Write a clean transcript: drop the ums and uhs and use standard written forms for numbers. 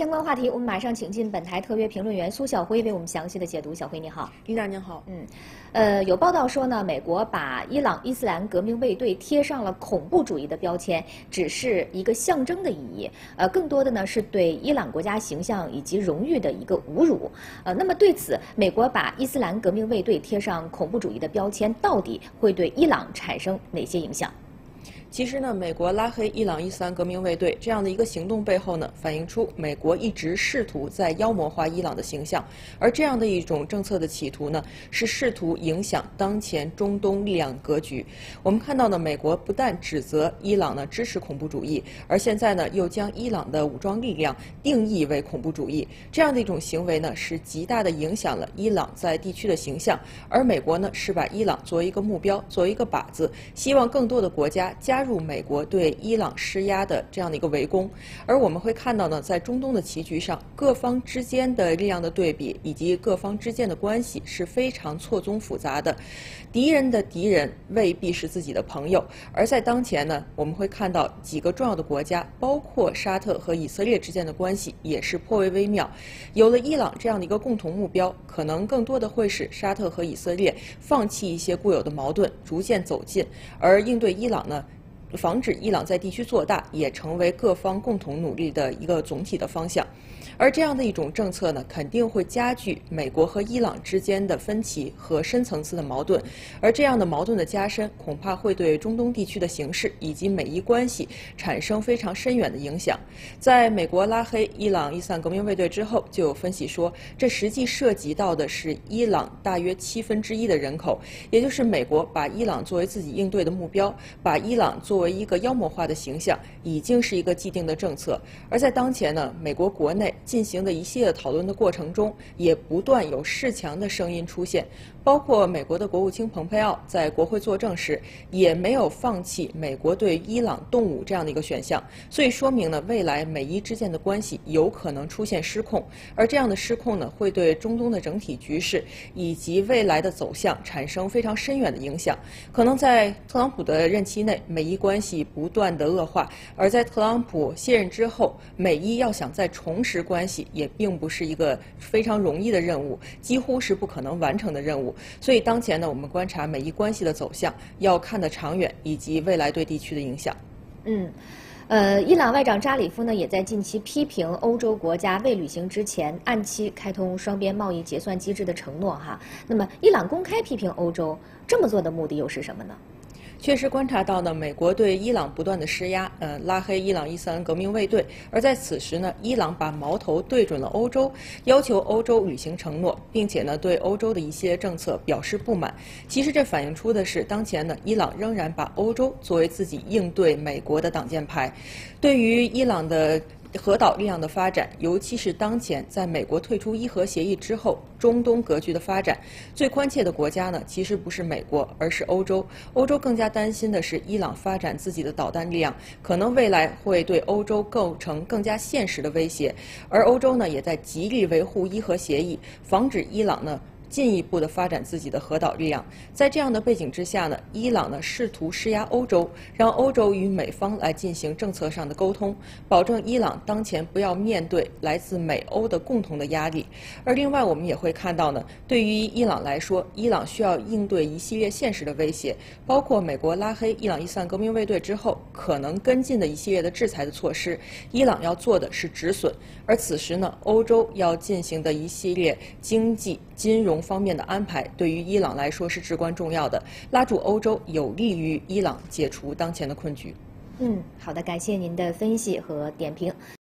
相关话题，我们马上请进本台特约评论员苏晓辉为我们详细的解读。小辉你好， 琳达您好。 有报道说呢，美国把伊朗伊斯兰革命卫队贴上了恐怖主义的标签，只是一个象征的意义，更多的呢是对伊朗国家形象以及荣誉的一个侮辱。那么对此，美国把伊斯兰革命卫队贴上恐怖主义的标签，到底会对伊朗产生哪些影响？ 其实呢，美国拉黑伊朗伊斯兰革命卫队这样的一个行动背后呢，反映出美国一直试图在妖魔化伊朗的形象，而这样的一种政策的企图呢，是试图影响当前中东力量格局。我们看到呢，美国不但指责伊朗呢支持恐怖主义，而现在呢又将伊朗的武装力量定义为恐怖主义，这样的一种行为呢，是极大的影响了伊朗在地区的形象。而美国呢，是把伊朗作为一个目标，作为一个靶子，希望更多的国家加入美国对伊朗施压的这样的一个围攻。而我们会看到呢，在中东的棋局上，各方之间的力量的对比以及各方之间的关系是非常错综复杂的。敌人的敌人未必是自己的朋友，而在当前呢，我们会看到几个重要的国家，包括沙特和以色列之间的关系也是颇为微妙。有了伊朗这样的一个共同目标，可能更多的会使沙特和以色列放弃一些固有的矛盾，逐渐走近，而应对伊朗呢，防止伊朗在地区做大，也成为各方共同努力的一个总体的方向。而这样的一种政策呢，肯定会加剧美国和伊朗之间的分歧和深层次的矛盾，而这样的矛盾的加深，恐怕会对中东地区的形势以及美伊关系产生非常深远的影响。在美国拉黑伊朗伊斯兰革命卫队之后，就有分析说，这实际涉及到的是伊朗大约1/7的人口，也就是美国把伊朗作为自己应对的目标，把伊朗作为一个妖魔化的形象，已经是一个既定的政策。而在当前呢，美国国内进行的一系列讨论的过程中，也不断有示强的声音出现，包括美国的国务卿蓬佩奥在国会作证时，也没有放弃美国对伊朗动武这样的一个选项，所以说明呢，未来美伊之间的关系有可能出现失控，而这样的失控呢，会对中东的整体局势以及未来的走向产生非常深远的影响。可能在特朗普的任期内，美伊关系不断的恶化，而在特朗普卸任之后，美伊要想再重拾关系，也并不是一个非常容易的任务，几乎是不可能完成的任务。所以当前呢，我们观察美伊关系的走向，要看得长远，以及未来对地区的影响。 伊朗外长扎里夫呢，也在近期批评欧洲国家未履行之前按期开通双边贸易结算机制的承诺哈。那么，伊朗公开批评欧洲，这么做的目的又是什么呢？ 确实观察到呢，美国对伊朗不断的施压，拉黑伊朗伊斯兰革命卫队。而在此时呢，伊朗把矛头对准了欧洲，要求欧洲履行承诺，并且呢，对欧洲的一些政策表示不满。其实这反映出的是，当前呢，伊朗仍然把欧洲作为自己应对美国的挡箭牌。对于伊朗的核岛力量的发展，尤其是当前在美国退出伊核协议之后，中东格局的发展，最关切的国家呢，其实不是美国，而是欧洲。欧洲更加担心的是伊朗发展自己的导弹力量，可能未来会对欧洲构成更加现实的威胁。而欧洲呢，也在极力维护伊核协议，防止伊朗呢进一步的发展自己的核岛力量。在这样的背景之下呢，伊朗呢试图施压欧洲，让欧洲与美方来进行政策上的沟通，保证伊朗当前不要面对来自美欧的共同的压力。而另外我们也会看到呢，对于伊朗来说，伊朗需要应对一系列现实的威胁，包括美国拉黑伊朗伊斯兰革命卫队之后可能跟进的一系列的制裁的措施，伊朗要做的是止损。而此时呢，欧洲要进行的一系列经济金融方面的安排，对于伊朗来说是至关重要的，拉住欧洲有利于伊朗解除当前的困局。 好的，感谢您的分析和点评。